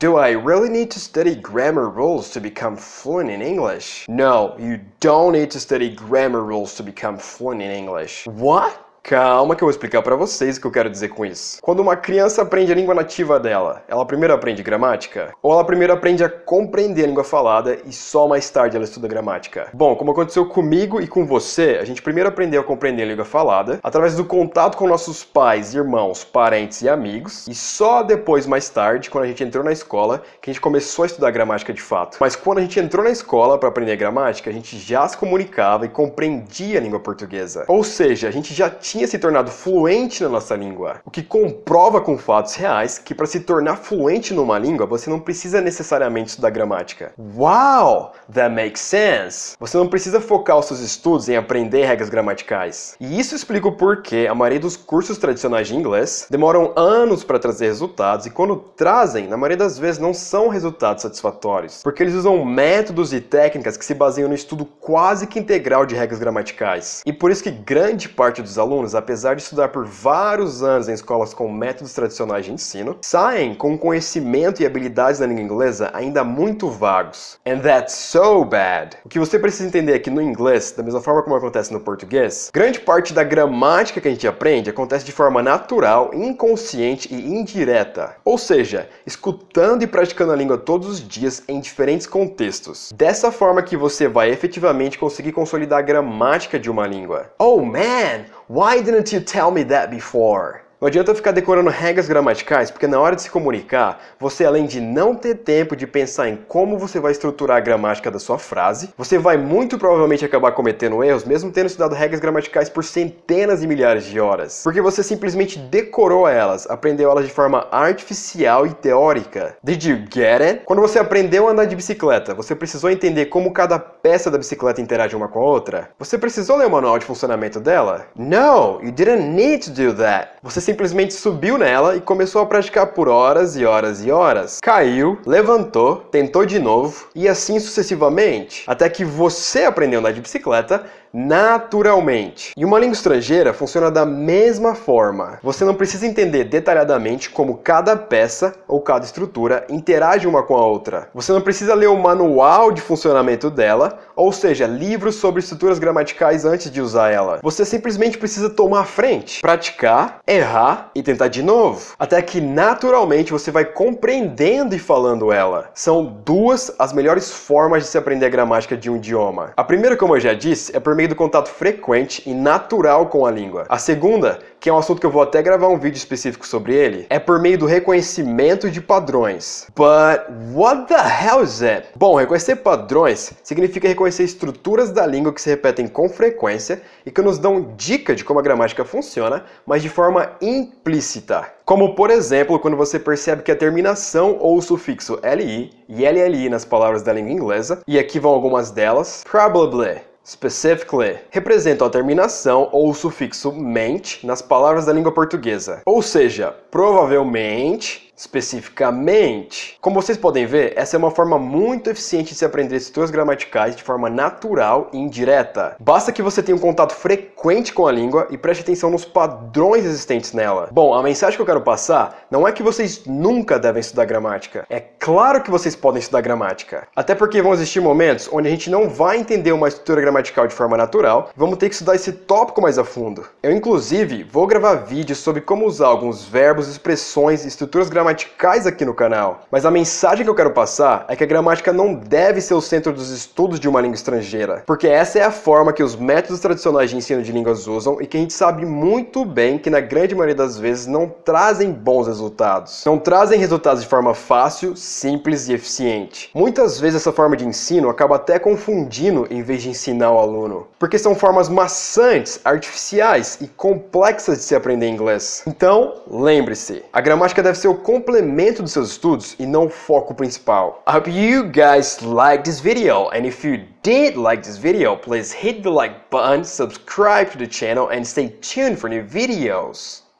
Do I really need to study grammar rules to become fluent in English? No, you don't need to study grammar rules to become fluent in English. What? Calma que eu vou explicar pra vocês o que eu quero dizer com isso. Quando uma criança aprende a língua nativa dela, ela primeiro aprende gramática? Ou ela primeiro aprende a compreender a língua falada e só mais tarde ela estuda gramática? Bom, como aconteceu comigo e com você, a gente primeiro aprendeu a compreender a língua falada através do contato com nossos pais, irmãos, parentes e amigos, e só depois, mais tarde, quando a gente entrou na escola, que a gente começou a estudar gramática de fato. Mas quando a gente entrou na escola para aprender gramática, a gente já se comunicava e compreendia a língua portuguesa. Ou seja, a gente já tinha se tornado fluente na nossa língua, o que comprova com fatos reais que para se tornar fluente numa língua, você não precisa necessariamente estudar gramática. Wow! That makes sense! Você não precisa focar os seus estudos em aprender regras gramaticais. E isso explica o porquê a maioria dos cursos tradicionais de inglês demoram anos para trazer resultados e quando trazem, na maioria das vezes não são resultados satisfatórios, porque eles usam métodos e técnicas que se baseiam no estudo quase que integral de regras gramaticais. E por isso que grande parte dos alunos, apesar de estudar por vários anos em escolas com métodos tradicionais de ensino, saem com conhecimento e habilidades na língua inglesa ainda muito vagos. And that's so bad. O que você precisa entender é que no inglês, da mesma forma como acontece no português, grande parte da gramática que a gente aprende acontece de forma natural, inconsciente e indireta. Ou seja, escutando e praticando a língua todos os dias em diferentes contextos. Dessa forma que você vai efetivamente conseguir consolidar a gramática de uma língua. Oh man! Why didn't you tell me that before? Não adianta ficar decorando regras gramaticais, porque na hora de se comunicar, você além de não ter tempo de pensar em como você vai estruturar a gramática da sua frase, você vai muito provavelmente acabar cometendo erros, mesmo tendo estudado regras gramaticais por centenas e milhares de horas. Porque você simplesmente decorou elas, aprendeu elas de forma artificial e teórica. Did you get it? Quando você aprendeu a andar de bicicleta, você precisou entender como cada peça da bicicleta interage uma com a outra? Você precisou ler o manual de funcionamento dela? No, you didn't need to do that. Você simplesmente subiu nela e começou a praticar por horas e horas e horas. Caiu, levantou, tentou de novo e assim sucessivamente, até que você aprendeu a andar de bicicleta naturalmente. E uma língua estrangeira funciona da mesma forma. Você não precisa entender detalhadamente como cada peça ou cada estrutura interage uma com a outra. Você não precisa ler o manual de funcionamento dela, ou seja, livros sobre estruturas gramaticais antes de usar ela. Você simplesmente precisa tomar a frente, praticar, errar e tentar de novo, até que naturalmente você vai compreendendo e falando ela. São duas as melhores formas de se aprender a gramática de um idioma. A primeira, como eu já disse, é por meio do contato frequente e natural com a língua. A segunda, que é um assunto que eu vou até gravar um vídeo específico sobre ele, é por meio do reconhecimento de padrões. But what the hell is it? Bom, reconhecer padrões significa reconhecer estruturas da língua que se repetem com frequência e que nos dão dica de como a gramática funciona, mas de forma implícita. Como, por exemplo, quando você percebe que a terminação ou o sufixo li e lli nas palavras da língua inglesa, e aqui vão algumas delas, probably, specifically, representam a terminação ou o sufixo mente nas palavras da língua portuguesa. Ou seja, provavelmente, especificamente. Como vocês podem ver, essa é uma forma muito eficiente de se aprender estruturas gramaticais de forma natural e indireta. Basta que você tenha um contato frequente com a língua e preste atenção nos padrões existentes nela. Bom, a mensagem que eu quero passar não é que vocês nunca devem estudar gramática. É claro que vocês podem estudar gramática. Até porque vão existir momentos onde a gente não vai entender uma estrutura gramatical de forma natural, vamos ter que estudar esse tópico mais a fundo. Eu, inclusive, vou gravar vídeos sobre como usar alguns verbos, expressões e estruturas gramaticais aqui no canal. Mas a mensagem que eu quero passar é que a gramática não deve ser o centro dos estudos de uma língua estrangeira, porque essa é a forma que os métodos tradicionais de ensino de línguas usam e que a gente sabe muito bem que na grande maioria das vezes não trazem bons resultados. Não trazem resultados de forma fácil, simples e eficiente. Muitas vezes essa forma de ensino acaba até confundindo em vez de ensinar o aluno, porque são formas maçantes, artificiais e complexas de se aprender inglês. Então, lembre-se, a gramática deve ser o complemento dos seus estudos e não o foco principal. I hope you guys liked this video, and if you did like this video, please hit the like button, subscribe to the channel and stay tuned for new videos.